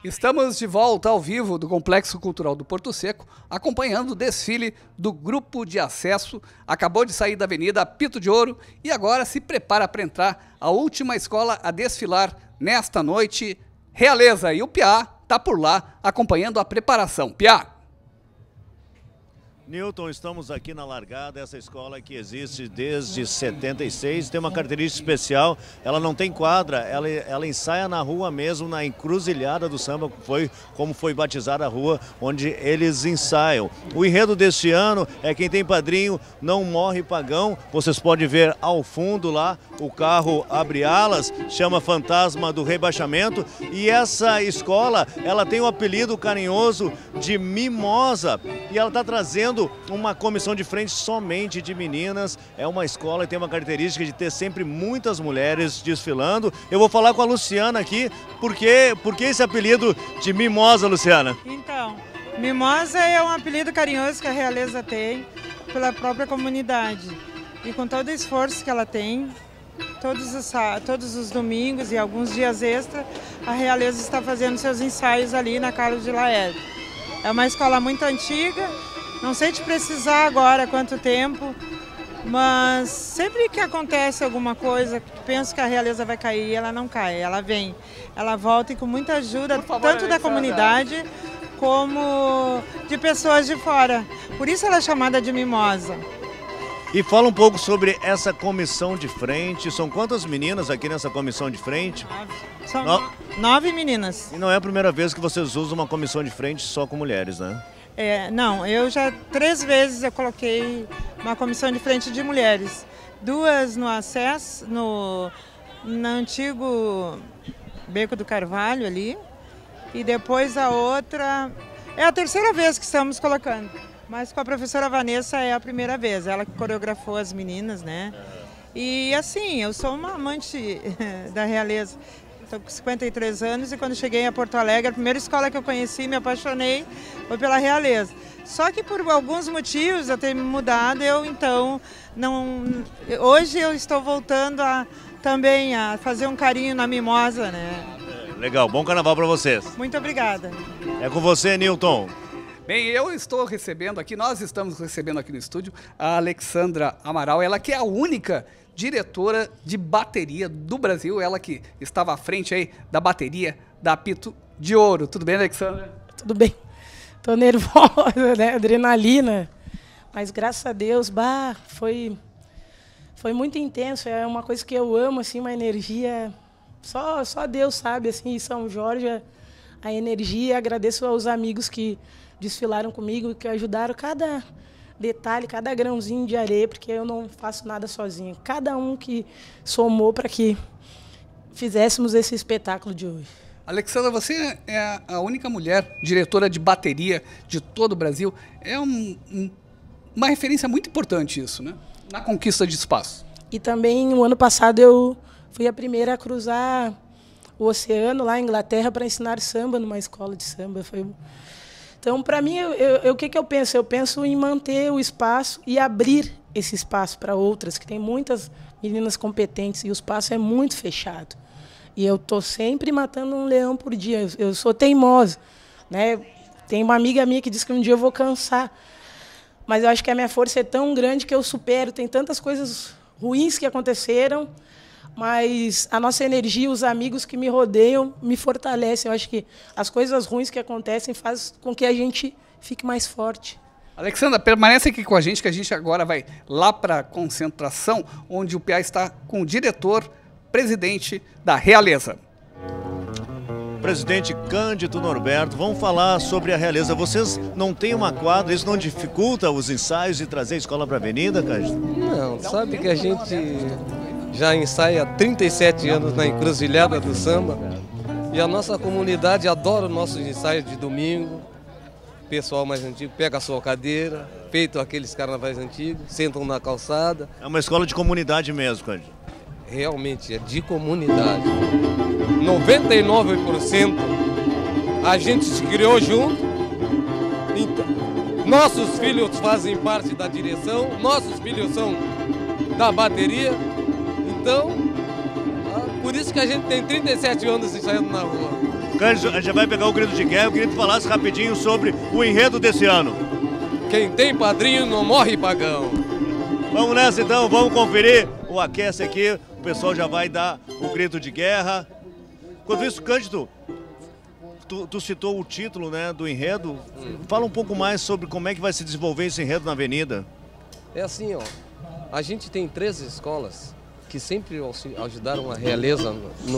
Estamos de volta ao vivo do Complexo Cultural do Porto Seco, acompanhando o desfile do Grupo de Acesso. Acabou de sair da Avenida Pito de Ouro e agora se prepara para entrar a última escola a desfilar nesta noite, Realeza. E o Piá está por lá acompanhando a preparação. Piá. Newton, estamos aqui na largada, essa escola que existe desde 76, tem uma característica especial, ela não tem quadra, ela ensaia na rua mesmo, na encruzilhada do samba, como foi batizada a rua onde eles ensaiam. O enredo deste ano é Quem Tem Padrinho Não Morre Pagão, vocês podem ver ao fundo lá, o carro abre alas, chama Fantasma do Rebaixamento, e essa escola, ela tem o apelido carinhoso de Mimosa, e ela está trazendo uma comissão de frente somente de meninas. É uma escola que tem uma característica de ter sempre muitas mulheres desfilando. Eu vou falar com a Luciana aqui, por que esse apelido de Mimosa, Luciana? Então, Mimosa é um apelido carinhoso que a Realeza tem pela própria comunidade. E com todo o esforço que ela tem, todos os domingos e alguns dias extra, a Realeza está fazendo seus ensaios ali na Carlos de Laerte. É uma escola muito antiga. Não sei te precisar agora quanto tempo, mas sempre que acontece alguma coisa, penso que a Realeza vai cair, ela não cai, ela vem. Ela volta e com muita ajuda, tanto da comunidade como de pessoas de fora. Por isso ela é chamada de Mimosa. E fala um pouco sobre essa comissão de frente. São quantas meninas aqui nessa comissão de frente? São 9 meninas. E não é a primeira vez que vocês usam uma comissão de frente só com mulheres, né? Não, eu já 3 vezes eu coloquei uma comissão de frente de mulheres. 2 no Acesso, no antigo Beco do Carvalho ali. E depois a outra, é a 3ª vez que estamos colocando. Mas com a professora Vanessa é a primeira vez, ela que coreografou as meninas, né? E assim, eu sou uma amante da Realeza. Estou com 53 anos e quando cheguei a Porto Alegre, a primeira escola que eu conheci, me apaixonei, foi pela Realeza. Só que por alguns motivos eu tenho me mudado, hoje eu estou voltando também a fazer um carinho na Mimosa, né? Legal, bom carnaval para vocês. Muito obrigada. É com você, Newton. Bem, nós estamos recebendo aqui no estúdio a Alexandra Amaral, ela que é a única diretora de bateria do Brasil, ela que estava à frente aí da bateria da Pito de Ouro. Tudo bem, Alexandra? Tudo bem. Tô nervosa, né? Adrenalina. Mas graças a Deus, foi muito intenso. É uma coisa que eu amo, assim, uma energia. Só Deus sabe, assim, em São Jorge, a energia. Agradeço aos amigos que desfilaram comigo, que ajudaram cada detalhe, cada grãozinho de areia, porque eu não faço nada sozinha. Cada um que somou para que fizéssemos esse espetáculo de hoje. Alexandra, você é a única mulher diretora de bateria de todo o Brasil. É uma referência muito importante isso, né? Na conquista de espaço. E também, no ano passado, eu fui a primeira a cruzar o oceano lá em Inglaterra para ensinar samba numa escola de samba. Então, para mim, o que eu penso? Eu penso em manter o espaço e abrir esse espaço para outras, que tem muitas meninas competentes e o espaço é muito fechado. E eu estou sempre matando um leão por dia. Eu sou teimosa, né? Tem uma amiga minha que diz que um dia eu vou cansar. Mas eu acho que a minha força é tão grande que eu supero. Tem tantas coisas ruins que aconteceram, mas a nossa energia, os amigos que me rodeiam, me fortalecem. Eu acho que as coisas ruins que acontecem fazem com que a gente fique mais forte. Alexandra, permanece aqui com a gente, que a gente agora vai lá para a concentração, onde o Piá está com o diretor-presidente da Realeza. Presidente Cândido Norberto, vamos falar sobre a Realeza. Vocês não têm uma quadra, isso não dificulta os ensaios e trazer a escola para a avenida, Cândido? Não, sabe que a gente já ensaia há 37 anos na encruzilhada do samba e a nossa comunidade adora os nossos ensaios de domingo. O pessoal mais antigo pega a sua cadeira, feito aqueles carnavais antigos, sentam na calçada. É uma escola de comunidade mesmo, Cândido? Realmente é de comunidade. 99% a gente se criou junto. Então, nossos filhos fazem parte da direção, nossos filhos são da bateria. Então, por isso que a gente tem 37 anos ensaiando na rua. Cândido, a gente já vai pegar o grito de guerra. Eu queria que tu falasse rapidinho sobre o enredo desse ano. Quem tem padrinho não morre pagão. Vamos nessa então, vamos conferir o aquece aqui. O pessoal já vai dar o grito de guerra. Enquanto isso, Cândido, tu citou o título, né, do enredo. Fala um pouco mais sobre como é que vai se desenvolver esse enredo na avenida. É assim, ó. A gente tem 13 escolas que sempre ajudaram a realeza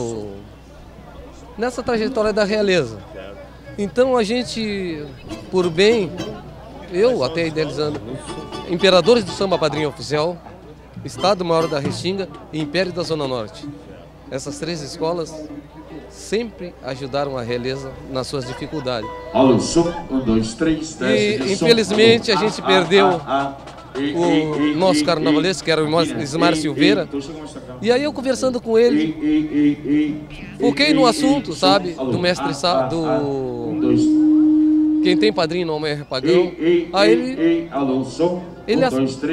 nessa trajetória da realeza. Então a gente, por bem, eu até idealizando, Imperadores do Samba Padrinho Oficial, Estado Maior da Restinga e Império da Zona Norte. Essas 3 escolas sempre ajudaram a realeza nas suas dificuldades. Alô, som, 1, 2, 3, e infelizmente a gente perdeu o nosso carnavalesco, que era o Ismar Silveira. E aí eu conversando com ele, foquei no assunto, sabe, do mestre Sá, do quem tem padrinho não é pagão. Aí ele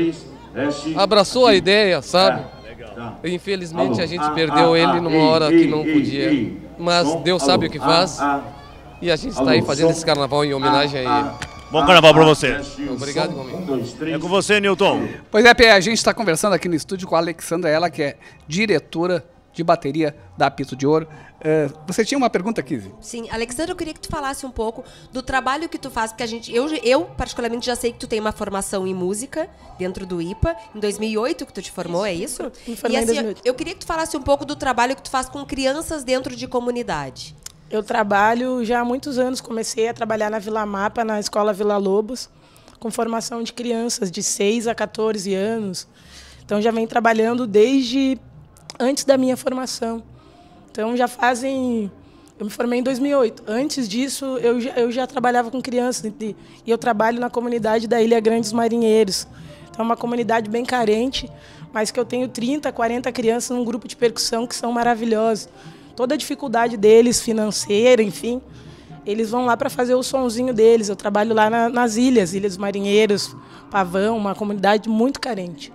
abraçou a ideia, sabe? Infelizmente a gente perdeu ele numa hora que não podia, mas Deus sabe o que faz. E a gente está aí fazendo esse carnaval em homenagem a ele. Bom carnaval para você. Obrigado, comigo. É com você, Newton. Pois é, Pé, a gente está conversando aqui no estúdio com a Alexandra, ela que é diretora de bateria da Apito de Ouro. Você tinha uma pergunta, Kizzy? Sim, Alexandra, eu queria que tu falasse um pouco do trabalho que tu faz, porque eu particularmente já sei que tu tem uma formação em música dentro do IPA, em 2008 que tu te formou, é isso? Me formei em 2008. Eu queria que tu falasse um pouco do trabalho que tu faz com crianças dentro de comunidade. Eu trabalho já há muitos anos, comecei a trabalhar na Vila Mapa, na Escola Vila Lobos, com formação de crianças de 6 a 14 anos. Então já venho trabalhando desde antes da minha formação. Então já fazem... Eu me formei em 2008. Antes disso, eu já trabalhava com crianças e eu trabalho na comunidade da Ilha Grande dos Marinheiros. Então é uma comunidade bem carente, mas que eu tenho 30, 40 crianças num grupo de percussão que são maravilhosos. Toda a dificuldade deles, financeira, enfim, eles vão lá para fazer o sonzinho deles. Eu trabalho lá nas ilhas, Ilhas dos Marinheiros, Pavão, uma comunidade muito carente.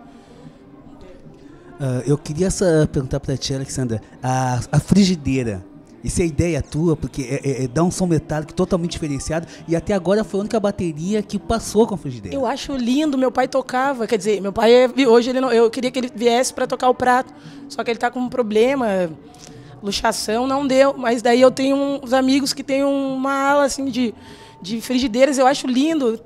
Eu queria só perguntar para ti, Alexandra, a frigideira, isso é ideia tua, porque dá um som metálico totalmente diferenciado e até agora foi a única bateria que passou com a frigideira. Eu acho lindo, meu pai tocava, quer dizer, meu pai hoje ele não, eu queria que ele viesse para tocar o prato, só que ele está com um problema, luxação, não deu, mas daí eu tenho uns amigos que têm uma ala assim de frigideiras, eu acho lindo.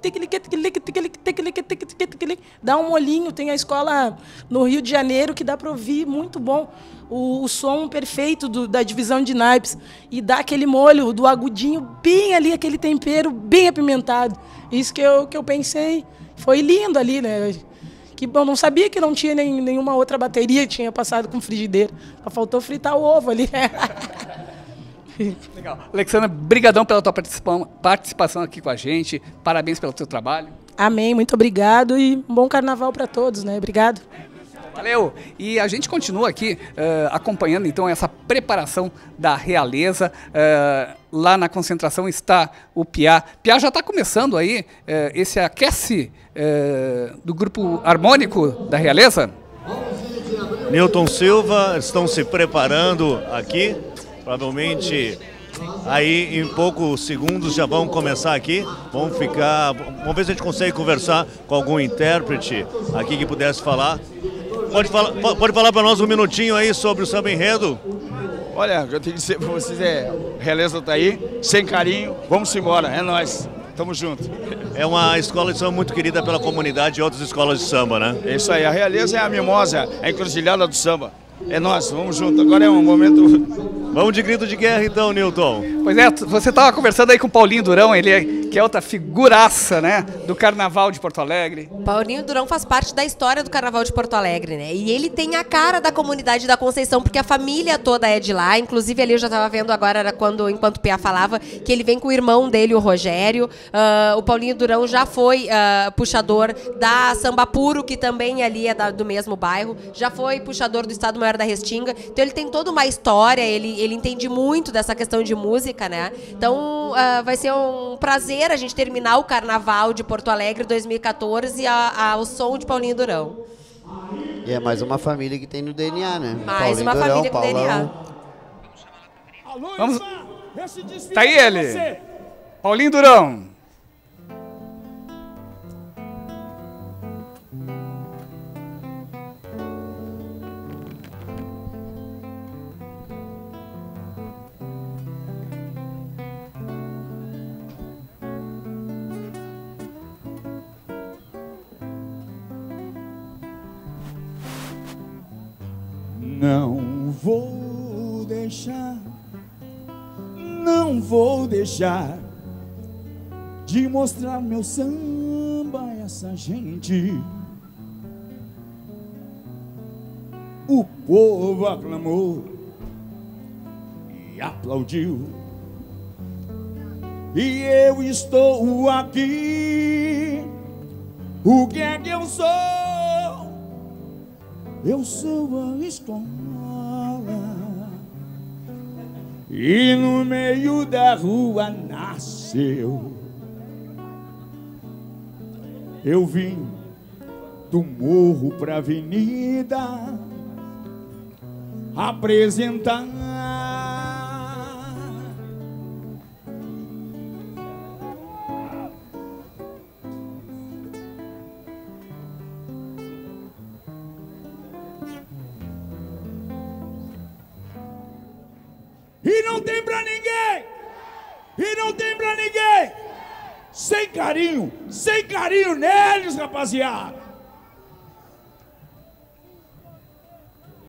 Dá um molhinho, tem a escola no Rio de Janeiro que dá para ouvir, muito bom. O som perfeito da divisão de naipes e dá aquele molho do agudinho bem ali, aquele tempero bem apimentado. Isso que eu pensei, foi lindo ali, né? Que bom, não sabia que não tinha nenhuma outra bateria que tinha passado com frigideira. Só faltou fritar o ovo ali. Legal. Alexandra, brigadão pela tua participação aqui com a gente. Parabéns pelo teu trabalho. Amém, muito obrigado e um bom carnaval para todos, né? Obrigado. Valeu! E a gente continua aqui acompanhando então essa preparação da realeza. Lá na concentração está o Piá. Piá já está começando aí esse aquece do grupo harmônico da realeza? Newton Silva, estão se preparando aqui. Provavelmente aí em poucos segundos já vão começar aqui. Vamos ver se a gente consegue conversar com algum intérprete aqui que pudesse falar. Pode falar para nós um minutinho aí sobre o samba enredo? Olha, eu tenho que dizer para vocês, realeza tá aí, sem carinho, vamos embora, é nóis, tamo junto. É uma escola de samba muito querida pela comunidade e outras escolas de samba, né? É isso aí, a realeza é a mimosa, a encruzilhada do samba. É nós, vamos junto, agora é um momento... Vamos de grito de guerra então, Newton. Pois é, você estava conversando aí com o Paulinho Durão, que é outra figuraça, né, do Carnaval de Porto Alegre. Paulinho Durão faz parte da história do Carnaval de Porto Alegre, né? E ele tem a cara da comunidade da Conceição, porque a família toda é de lá. Inclusive ali eu já estava vendo agora, enquanto o Pia falava, que ele vem com o irmão dele, o Rogério. O Paulinho Durão já foi puxador da Samba Puro, que também ali é do mesmo bairro. Já foi puxador do Estado Maior da Restinga. Então ele tem toda uma história, ele entende muito dessa questão de música, né? Então vai ser um prazer a gente terminar o Carnaval de Porto Alegre 2014 ao som de Paulinho Durão. E é mais uma família que tem no DNA, né? Mais Paulinho uma Durão, família com DNA. Esse desfile Tá aí é pra ele. você. Paulinho Durão. Não vou deixar de mostrar meu samba a essa gente. O povo aclamou e aplaudiu, e eu estou aqui. O que é que eu sou? Eu sou a escola, e no meio da rua nasceu. Eu vim do morro pra avenida apresentar e não tem pra ninguém, e não tem pra ninguém. Sem carinho neles, rapaziada.